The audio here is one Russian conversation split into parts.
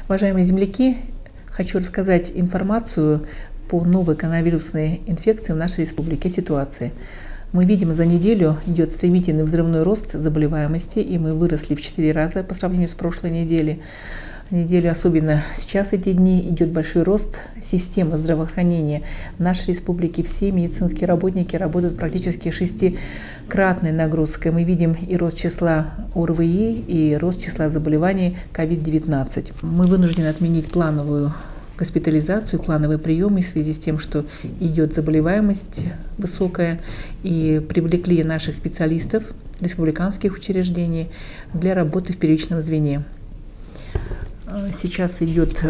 Уважаемые земляки, хочу рассказать информацию по новой коронавирусной инфекции в нашей республике, ситуации. Мы видим, за неделю идет стремительный взрывной рост заболеваемости, и мы выросли в 4 раза по сравнению с прошлой неделей. Неделю, особенно сейчас эти дни, идет большой рост системы здравоохранения в нашей республике. Все медицинские работники работают практически 6-кратной нагрузкой. Мы видим и рост числа ОРВИ, и рост числа заболеваний COVID-19. Мы вынуждены отменить плановую госпитализацию, плановые приемы в связи с тем, что идет заболеваемость высокая, и привлекли наших специалистов республиканских учреждений для работы в первичном звене. Сейчас идет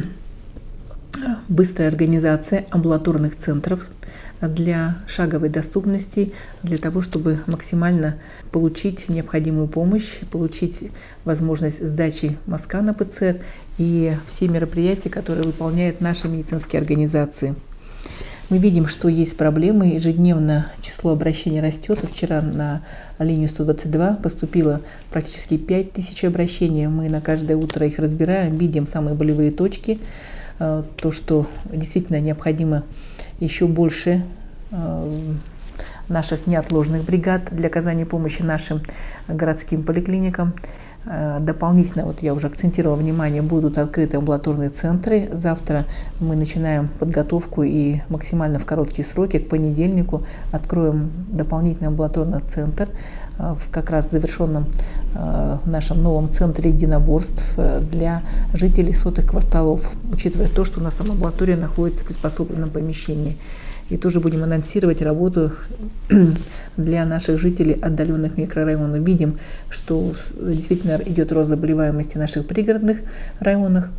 быстрая организация амбулаторных центров для шаговой доступности, для того, чтобы максимально получить необходимую помощь, получить возможность сдачи мазка на ПЦР и все мероприятия, которые выполняют наши медицинские организации. Мы видим, что есть проблемы. Ежедневно число обращений растет. Вчера на линию 122 поступило практически 5000 обращений. Мы на каждое утро их разбираем, видим самые болевые точки. То, что действительно необходимо еще больше наших неотложных бригад для оказания помощи нашим городским поликлиникам. Дополнительно, вот я уже акцентировала внимание, будут открыты амбулаторные центры. Завтра мы начинаем подготовку и максимально в короткие сроки, к понедельнику, откроем дополнительный амбулаторный центр в как раз завершенном нашем новом центре единоборств для жителей сотых кварталов, учитывая то, что у нас там амбулатория находится в приспособленном помещении. И тоже будем анонсировать работу для наших жителей отдаленных микрорайонов. Видим, что действительно идет рост заболеваемости в наших пригородных районах.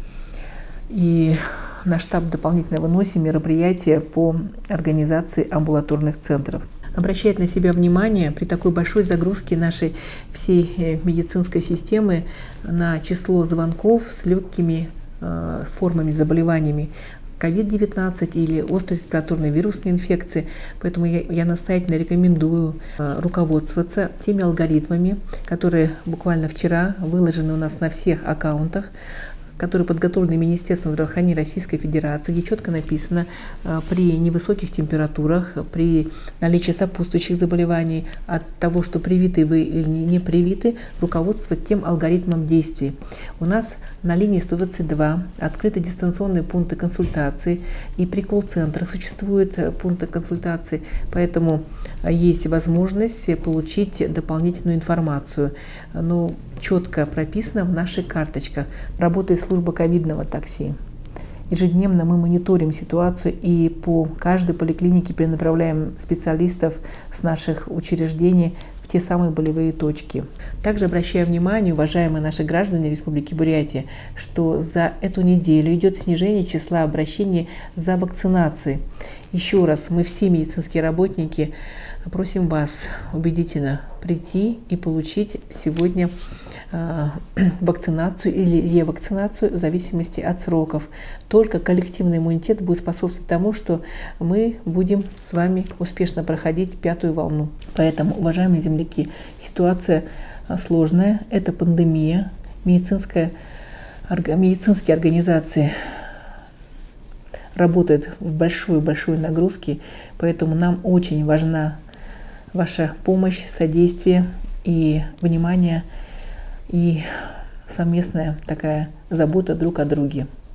И на штаб дополнительно выносим мероприятия по организации амбулаторных центров. Обращает на себя внимание при такой большой загрузке нашей всей медицинской системы на число звонков с легкими формами заболеваниями COVID-19 или острой респираторной вирусной инфекции. Поэтому я настоятельно рекомендую руководствоваться теми алгоритмами, которые буквально вчера выложены у нас на всех аккаунтах, которые подготовлены Министерством здравоохранения Российской Федерации, где четко написано при невысоких температурах, при наличии сопутствующих заболеваний, от того, что привиты вы или не привиты, руководствовать тем алгоритмом действий. У нас на линии 122 открыты дистанционные пункты консультации, и при колл-центрах существуют пункты консультации, поэтому есть возможность получить дополнительную информацию. Но четко прописано в наших карточках. Работает служба ковидного такси. Ежедневно мы мониторим ситуацию и по каждой поликлинике перенаправляем специалистов с наших учреждений в те самые болевые точки. Также обращаю внимание, уважаемые наши граждане Республики Бурятия, что за эту неделю идет снижение числа обращений за вакцинацией. Еще раз, мы все медицинские работники просим вас убедительно прийти и получить сегодня вакцинацию или ревакцинацию в зависимости от сроков. Только коллективный иммунитет будет способствовать тому, что мы будем с вами успешно проходить 5-ю волну. Поэтому, уважаемые земляки, ситуация сложная, это пандемия, медицинские организации работают в большой нагрузке, поэтому нам очень важна ваша помощь, содействие и внимание, и совместная такая забота друг о друге.